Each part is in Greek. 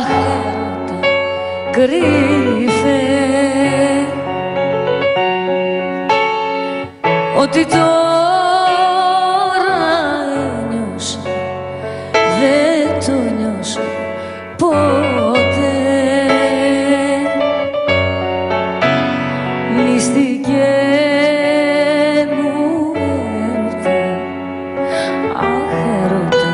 έρωτα κρύφε, ότι τώρα ένιωσα δεν το νιώσω ποτέ. Μυστικέ μου έρωτα, αχ έρωτα.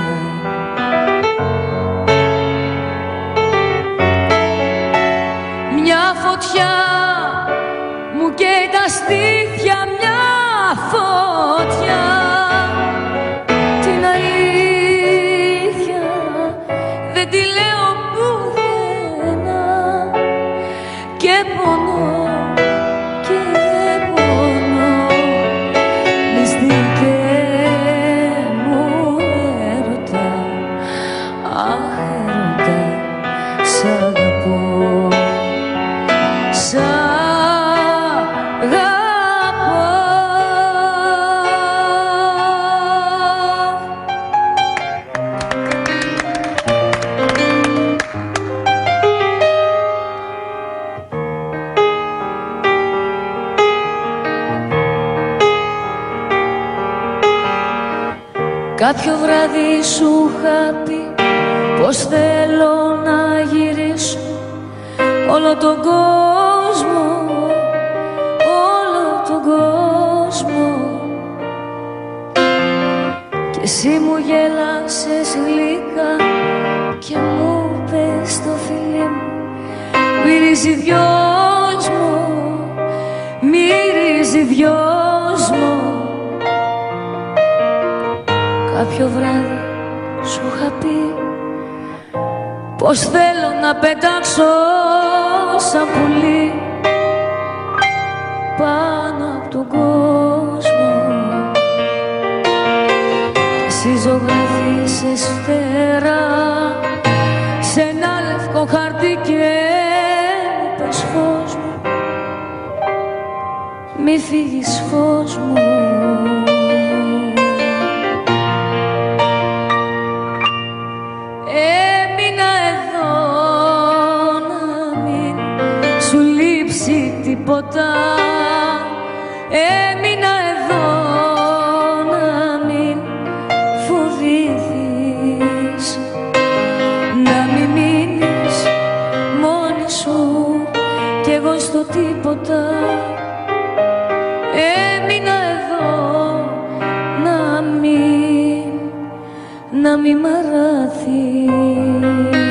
Μια φωτιά μου καίει τα στήθια, μια φωτιά. Την αλήθεια δεν τη λέω πουθενά και πονώ και πονώ. Μυστικέ μου έρωτα, αχ έρωτα, σ' αγαπώ, σ' αγαπώ. Κάποιο βράδυ σου είχα πει πως θέλω να γυρίσω όλο τον κόσμο, όλο τον κόσμο. Και εσύ μου γέλασες γλυκά και μου πες στο φιλί μου, μυρίζει δυος μου, μυρίζει δυος μου. Κάποιο βράδυ σου είχα πει πως θέλω να πετάξω σαν πουλί πάνω από τον κόσμο. Και εσύ ζωγραφίσες φτερά σε ένα λευκό χαρτί και πες φως μου, μη φύγεις φως μου. Τίποτα, έμεινα εδώ να μην φοβηθείς, να μην μείνεις μόνη σου κι εγώ στο τίποτα. Έμεινα εδώ να μην μ' αράθεις.